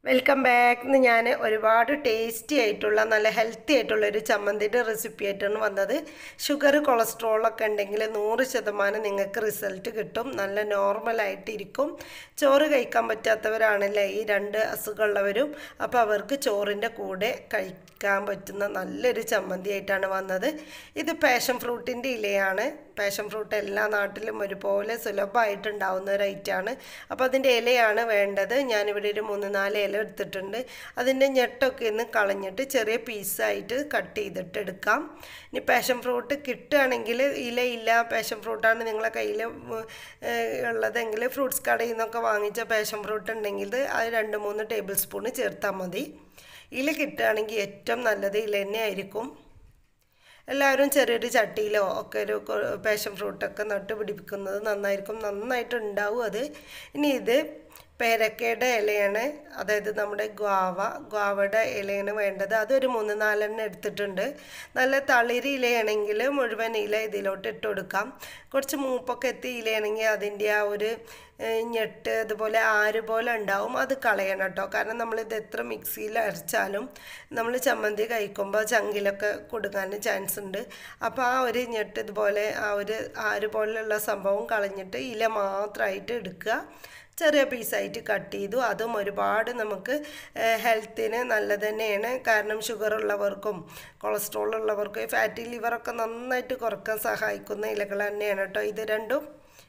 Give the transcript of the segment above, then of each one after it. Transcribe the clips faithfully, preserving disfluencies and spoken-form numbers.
Welcome back. ഇന്ന് ഞാൻ ഒരുപാട് ടേസ്റ്റി ആയിട്ടുള്ള നല്ല ഹെൽത്തി ആയിട്ടുള്ള ഒരു ചമ്മന്തിയുടെ റെസിപ്പി ആയിട്ടാണ് വന്നത്. ഷുഗർ കൊളസ്ട്രോളൊക്കെ ഉണ്ടെങ്കിൽ നൂറ് ശതമാനം നിങ്ങൾക്ക് റിസൾട്ട് കിട്ടും. നല്ല നോർമലായിട്ടിരിക്കും. ചോറ് കഴിക്കാൻ പറ്റാത്തവരാണല്ലേ ഈ രണ്ട് അസുഖമുള്ളവരും, അപ്പോൾ അവർക്ക് ചോറിൻ്റെ കൂടെ കഴിക്കാൻ പറ്റുന്ന നല്ലൊരു ചമ്മന്തി ആയിട്ടാണ് വന്നത്. ഇത് പാഷൻ ഫ്രൂട്ടിൻ്റെ ഇലയാണ്. പാഷൻ ഫ്രൂട്ട് എല്ലാ നാട്ടിലും ഒരുപോലെ സുലഭമായിട്ടുണ്ടാവുന്ന ഒരു ഐറ്റമാണ്. അപ്പോൾ അതിൻ്റെ ഇലയാണ് വേണ്ടത്. ഞാനിവിടെ ഒരു മൂന്ന് നാല് ഇല എടുത്തിട്ടുണ്ട്. അതിൻ്റെ ഞെട്ടൊക്കെ ഒന്ന് കളഞ്ഞിട്ട് ചെറിയ പീസായിട്ട് കട്ട് ചെയ്തിട്ട് എടുക്കാം. ഇനി പാഷൻ ഫ്രൂട്ട് കിട്ടുകയാണെങ്കിൽ, ഇലയില്ല പാഷൻ ഫ്രൂട്ടാണ് നിങ്ങളെ കയ്യിൽ ഉള്ളതെങ്കിൽ ഫ്രൂട്ട്സ് കടയിൽ നിന്നൊക്കെ വാങ്ങിച്ച പാഷൻ ഫ്രൂട്ട് ഉണ്ടെങ്കിൽ അത് രണ്ട് മൂന്ന് ടേബിൾ സ്പൂൺ ചേർത്താൽ മതി. ഇല കിട്ടുകയാണെങ്കിൽ ഏറ്റവും നല്ലത് ഇല തന്നെ ആയിരിക്കും. എല്ലാവരും ചെറിയൊരു ചട്ടിയിലോ ഒക്കെ ഒരു പാഷൻ ഫ്രൂട്ടൊക്കെ നട്ട് പിടിപ്പിക്കുന്നത് നന്നായിരിക്കും. നന്നായിട്ട് ഉണ്ടാവും അത്. ഇനി ഇത് പേരക്കയുടെ ഇലയാണ്, അതായത് നമ്മുടെ ഗ്വാവ ഗ്വാവയുടെ ഇലയാണ് വേണ്ടത്. അതൊരു മൂന്ന് നാലെണ്ണം എടുത്തിട്ടുണ്ട്. നല്ല തളിരി ഇലയാണെങ്കിൽ മുഴുവൻ ഇല ഇതിലോട്ട് ഇട്ട് കൊടുക്കാം. കുറച്ച് മൂപ്പൊക്കെ എത്തി ഇലയാണെങ്കിൽ അതിൻ്റെ ആ ഒരു ഞെട്ട് അതുപോലെ ആര് പോലെ ഉണ്ടാവും, അത് കളയണം കേട്ടോ. കാരണം നമ്മളിത് എത്ര മിക്സിയിൽ അരച്ചാലും നമ്മൾ ചമ്മന്തി കഴിക്കുമ്പോൾ ചങ്കിലൊക്കെ കൊടുക്കാൻ ചാൻസ് ഉണ്ട്. അപ്പോൾ ആ ഒരു ഞെട്ട് ഇതുപോലെ ആ ഒരു ആര് പോലെയുള്ള സംഭവം കളഞ്ഞിട്ട് ഇല മാത്രമായിട്ട് എടുക്കുക. ചെറിയ പീസായിട്ട് കട്ട് ചെയ്തു. അതും ഒരുപാട് നമുക്ക് ഹെൽത്തിന് നല്ലത് തന്നെയാണ്. കാരണം ഷുഗർ ഉള്ളവർക്കും കൊളസ്ട്രോൾ ഉള്ളവർക്കും ഫാറ്റി ലിവറൊക്കെ നന്നായിട്ട് കുറക്കാൻ സഹായിക്കുന്ന ഇലകൾ തന്നെയാണ് കേട്ടോ ഇത് രണ്ടും.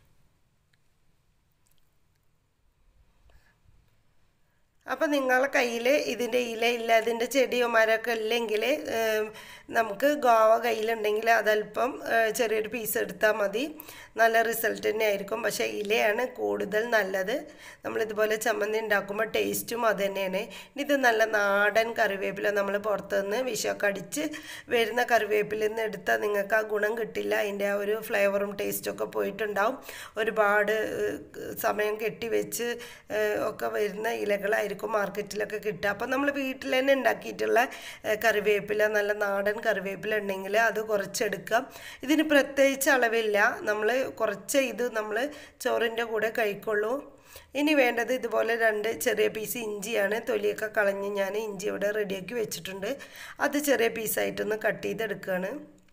അപ്പോൾ നിങ്ങളുടെ കയ്യിൽ ഇതിൻ്റെ ഇല ഇല്ല, ഇതിൻ്റെ ചെടിയോ മരമൊക്കെ ഇല്ലെങ്കിൽ നമുക്ക് ഗോവ കയ്യിലുണ്ടെങ്കിൽ അതല്പം ചെറിയൊരു പീസ് എടുത്താൽ മതി. നല്ല റിസൾട്ട് തന്നെ ആയിരിക്കും. പക്ഷേ ഇലയാണ് കൂടുതൽ നല്ലത്. നമ്മളിതുപോലെ ചമ്മന്തി ഉണ്ടാക്കുമ്പോൾ ടേസ്റ്റും അത് തന്നെയാണ്. ഇത് നല്ല നാടൻ കറിവേപ്പില, നമ്മൾ പുറത്തുനിന്ന് വിഷമൊക്കെ അടിച്ച് വരുന്ന കറിവേപ്പിലിൽ നിന്ന് എടുത്താൽ നിങ്ങൾക്ക് ആ ഗുണം കിട്ടില്ല. അതിൻ്റെ ആ ഒരു ഫ്ലേവറും ടേസ്റ്റൊക്കെ പോയിട്ടുണ്ടാവും. ഒരുപാട് സമയം കെട്ടി വെച്ച് ഒക്കെ വരുന്ന ഇലകളായിരിക്കും മാർക്കറ്റിലൊക്കെ കിട്ടുക. അപ്പോൾ നമ്മൾ വീട്ടിൽ തന്നെ ഉണ്ടാക്കിയിട്ടുള്ള കറിവേപ്പില, നല്ല നാടൻ കറിവേപ്പില ഉണ്ടെങ്കിൽ അത് കുറച്ചെടുക്കാം. ഇതിന് പ്രത്യേകിച്ച് അളവില്ല, നമ്മൾ കുറച്ച് ഇത് നമ്മൾ ചോറിൻ്റെ കൂടെ കഴിക്കുള്ളൂ. ഇനി വേണ്ടത് ഇതുപോലെ രണ്ട് ചെറിയ പീസ് ഇഞ്ചിയാണ്. തൊലിയൊക്കെ കളഞ്ഞ് ഞാൻ ഇഞ്ചി ഇവിടെ റെഡിയാക്കി വെച്ചിട്ടുണ്ട്. അത് ചെറിയ പീസായിട്ടൊന്ന് കട്ട് ചെയ്തെടുക്കുകയാണ്.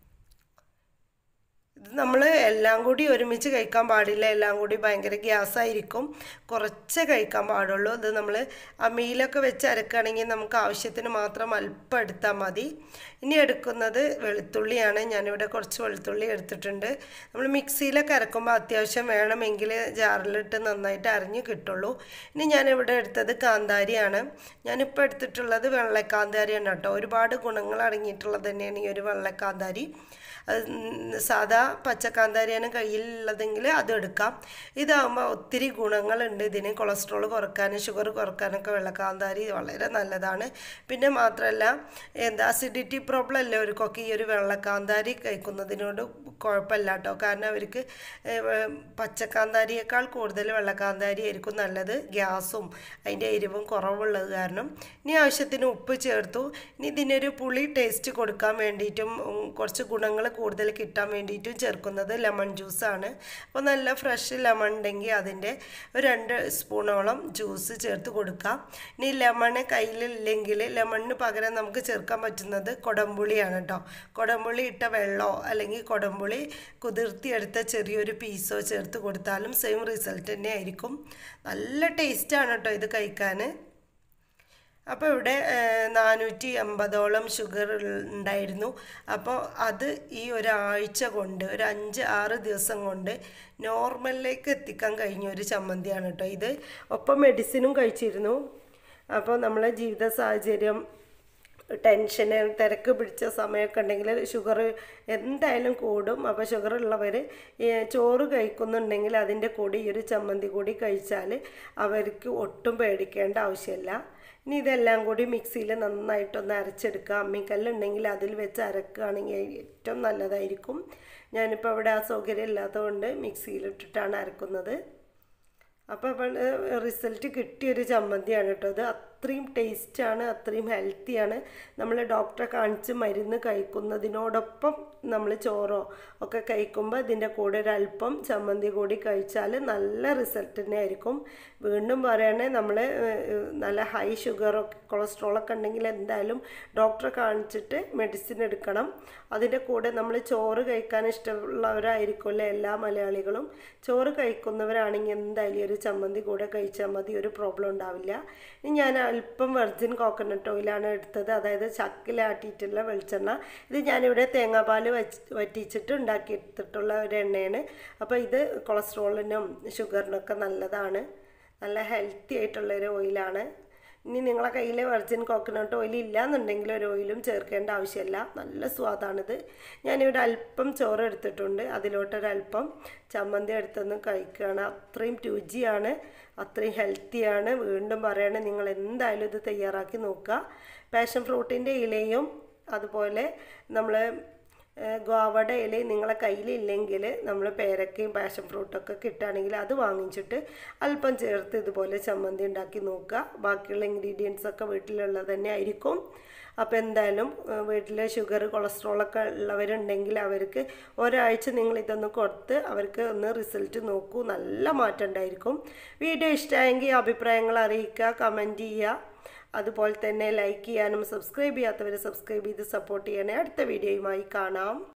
ഇത് നമ്മൾ എല്ലാം കൂടി ഒരുമിച്ച് കഴിക്കാൻ പാടില്ല, എല്ലാം കൂടി ഭയങ്കര ഗ്യാസായിരിക്കും. കുറച്ച് കഴിക്കാൻ പാടുള്ളൂ. ഇത് നമ്മൾ അമ്മിയിലൊക്കെ വെച്ച് അരക്കുകയാണെങ്കിൽ നമുക്ക് ആവശ്യത്തിന് മാത്രം അല്പം എടുത്താൽ മതി. ഇനി എടുക്കുന്നത് വെളുത്തുള്ളിയാണ്. ഞാനിവിടെ കുറച്ച് വെളുത്തുള്ളി എടുത്തിട്ടുണ്ട്. നമ്മൾ മിക്സിയിലൊക്കെ അരക്കുമ്പോൾ അത്യാവശ്യം വേണമെങ്കിൽ ജാറിലിട്ട് നന്നായിട്ട് അരഞ്ഞ് കിട്ടുള്ളൂ. ഇനി ഞാനിവിടെ എടുത്തത് കാന്താരിയാണ്. ഞാനിപ്പോൾ എടുത്തിട്ടുള്ളത് വെള്ളക്കാന്താരിയാണ് കേട്ടോ. ഒരുപാട് ഗുണങ്ങൾ അടങ്ങിയിട്ടുള്ളത് തന്നെയാണ് ഈ ഒരു വെള്ളക്കാന്താരി. സാധാ പച്ചക്കാന്താരിയാണ് കയ്യിലുള്ളതെങ്കിൽ അതും എടുക്കാം. ഇതാകുമ്പോൾ ഒത്തിരി ഗുണങ്ങളുണ്ട് ഇതിന്. കൊളസ്ട്രോൾ കുറക്കാനും ഷുഗർ കുറക്കാനൊക്കെ വെള്ളക്കാന്താരി വളരെ നല്ലതാണ്. പിന്നെ മാത്രമല്ല, എന്താ അസിഡിറ്റി പ്രോബ്ലം അല്ലേ അവർക്കൊക്കെ ഈ ഒരു വെള്ളക്കാന്താരി കഴിക്കുന്നതിനോട് കുഴപ്പമില്ല കേട്ടോ. കാരണം അവർക്ക് പച്ചക്കാന്താരിയേക്കാൾ കൂടുതൽ വെള്ളക്കാന്താരി ആയിരിക്കും നല്ലത്. ഗ്യാസും അതിൻ്റെ എരിവും കുറവുള്ളത് കാരണം. ഇനി ആവശ്യത്തിന് ഉപ്പ് ചേർത്തു. ഇനി ഇതിനൊരു പുളി ടേസ്റ്റ് കൊടുക്കാൻ വേണ്ടിയിട്ടും കുറച്ച് ഗുണങ്ങൾ കൂടുതൽ കിട്ടാൻ വേണ്ടിയിട്ടും ചേർക്കുന്നത് ലെമൺ ജ്യൂസാണ്. അപ്പോൾ നല്ല ഫ്രഷ് ലെമൺ ഉണ്ടെങ്കിൽ അതിൻ്റെ ഒരു രണ്ട് സ്പൂണോളം ജ്യൂസ് ചേർത്ത് കൊടുക്കാം. ഇനി ലെമണ് കയ്യിലില്ലെങ്കിൽ ലെമണിന് പകരം നമുക്ക് ചേർക്കാൻ പറ്റുന്നത് കൊടംപുളിയാണ് കേട്ടോ. കൊടംപുളി ഇട്ട വെള്ളമോ അല്ലെങ്കിൽ കൊടംപുളി കുതിർത്തിയെടുത്ത ചെറിയൊരു പീസോ ചേർത്ത് കൊടുത്താലും സെയിം റിസൾട്ട് തന്നെ ആയിരിക്കും. നല്ല ടേസ്റ്റാണ് കേട്ടോ ഇത് കഴിക്കാൻ. അപ്പോൾ ഇവിടെ നാനൂറ്റി അമ്പതോളം ഷുഗർ ഉണ്ടായിരുന്നു. അപ്പോൾ അത് ഈ ഒരാഴ്ച കൊണ്ട്, ഒരു അഞ്ച് ആറ് ദിവസം കൊണ്ട് നോർമലിലേക്ക് എത്തിക്കാൻ കഴിഞ്ഞ ഒരു ചമ്മന്തിയാണ് കേട്ടോ ഇത്. ഒപ്പം മെഡിസിനും കഴിച്ചിരുന്നു. അപ്പോൾ നമ്മളെ ജീവിത സാഹചര്യം, ടെൻഷന്, തിരക്ക് പിടിച്ച സമയമൊക്കെ ഉണ്ടെങ്കിൽ ഷുഗർ എന്തായാലും കൂടും. അപ്പോൾ ഷുഗർ ഉള്ളവർ ചോറ് കഴിക്കുന്നുണ്ടെങ്കിൽ അതിൻ്റെ കൂടെ ഈ ഒരു ചമ്മന്തി കൂടി കഴിച്ചാൽ അവർക്ക് ഒട്ടും പേടിക്കേണ്ട ആവശ്യമില്ല. ഇനി ഇതെല്ലാം കൂടി മിക്സിയിൽ നന്നായിട്ടൊന്ന് അരച്ചെടുക്കുക. അമ്മിക്കല്ലുണ്ടെങ്കിൽ അതിൽ വെച്ച് അരക്കുകയാണെങ്കിൽ ഏറ്റവും നല്ലതായിരിക്കും. ഞാനിപ്പോൾ അവിടെ ആ സൗകര്യം ഇല്ലാത്തതുകൊണ്ട് മിക്സിയിലിട്ടിട്ടാണ് അരക്കുന്നത്. അപ്പോൾ റിസൾട്ട് കിട്ടിയൊരു ചമ്മന്തിയാണ് കേട്ടോ അത്. അത്രയും ടേസ്റ്റാണ്, അത്രയും ഹെൽത്തിയാണ്. നമ്മൾ ഡോക്ടറെ കാണിച്ച് മരുന്ന് കഴിക്കുന്നതിനോടൊപ്പം നമ്മൾ ചോറോ ഒക്കെ കഴിക്കുമ്പോൾ ഇതിൻ്റെ കൂടെ ഒരല്പം ചമ്മന്തി കൂടി കഴിച്ചാൽ നല്ല റിസൾട്ട് തന്നെ ആയിരിക്കും. വീണ്ടും പറയുകയാണെ നമ്മൾ നല്ല ഹൈ ഷുഗറോ കൊളസ്ട്രോളൊക്കെ ഉണ്ടെങ്കിൽ എന്തായാലും ഡോക്ടറെ കാണിച്ചിട്ട് മെഡിസിൻ എടുക്കണം. അതിൻ്റെ കൂടെ നമ്മൾ ചോറ് കഴിക്കാൻ ഇഷ്ടമുള്ളവരായിരിക്കുമല്ലോ എല്ലാ മലയാളികളും. ചോറ് കഴിക്കുന്നവരാണെങ്കിൽ എന്തായാലും ഒരു ചമ്മന്തി കൂടെ കഴിച്ചാൽ മതി, ഒരു പ്രോബ്ലം ഉണ്ടാവില്ല. ഇനി ഞാൻ അല്പം വെർജിൻ കോക്കനട്ട് ഓയിലാണ് എടുത്തത്, അതായത് ചക്കിലാട്ടിയിട്ടുള്ള വെളിച്ചെണ്ണ. ഇത് ഞാനിവിടെ തേങ്ങാപ്പാൽ വച്ച് വറ്റിച്ചിട്ട് ഉണ്ടാക്കിയെടുത്തിട്ടുള്ള ഒരു എണ്ണയാണ്. അപ്പോൾ ഇത് കൊളസ്ട്രോളിനും ഷുഗറിനൊക്കെ നല്ലതാണ്, നല്ല ഹെൽത്തി ആയിട്ടുള്ളൊരു ഓയിലാണ്. ഇനി നിങ്ങളെ കയ്യിൽ വെർജിൻ കോക്കനട്ട് ഓയിൽ ഇല്ലയെന്നുണ്ടെങ്കിൽ ഒരു ഓയിലും ചേർക്കേണ്ട ആവശ്യമില്ല, നല്ല സ്വാദാണിത്. ഞാനിവിടെ അല്പം ചോറ് എടുത്തിട്ടുണ്ട്, അതിലോട്ടൊരല്പം ചമ്മന്തി എടുത്തൊന്ന് കഴിക്കുകയാണ്. അത്രയും രുചിയാണ്, അത്രയും ഹെൽത്തിയാണ്. വീണ്ടും പറയുകയാണെങ്കിൽ നിങ്ങൾ എന്തായാലും ഇത് തയ്യാറാക്കി നോക്കുക. പാഷൻ ഫ്രൂട്ടിൻ്റെ ഇലയും അതുപോലെ നമ്മൾ ഗോവയുടെ ഇല നിങ്ങളെ കയ്യിലില്ലെങ്കിൽ നമ്മൾ പേരക്കയും പാഷൻ ഫ്രൂട്ടൊക്കെ കിട്ടുകയാണെങ്കിൽ അത് വാങ്ങിച്ചിട്ട് അല്പം ചേർത്ത് ഇതുപോലെ ചമ്മന്തി ഉണ്ടാക്കി നോക്കുക. ബാക്കിയുള്ള ഇൻഗ്രീഡിയൻസൊക്കെ വീട്ടിലുള്ളത് തന്നെ ആയിരിക്കും. അപ്പോൾ എന്തായാലും വീട്ടിൽ ഷുഗർ കൊളസ്ട്രോളൊക്കെ ഉള്ളവരുണ്ടെങ്കിൽ അവർക്ക് ഒരാഴ്ച നിങ്ങൾ ഇതൊന്ന് കൊടുത്ത് അവർക്ക് ഒന്ന് റിസൾട്ട് നോക്കൂ, നല്ല മാറ്റം ഉണ്ടായിരിക്കും. വീഡിയോ ഇഷ്ടമായെങ്കിൽ അഭിപ്രായങ്ങൾ അറിയിക്കുക, കമൻറ്റ് ചെയ്യുക. അതുപോലെ തന്നെ ലൈക്ക് ചെയ്യാനും സബ്സ്ക്രൈബ് ചെയ്യാത്തവർ സബ്സ്ക്രൈബ് ചെയ്ത് സപ്പോർട്ട് ചെയ്യണേ. അടുത്ത വീഡിയോയുമായി കാണാം.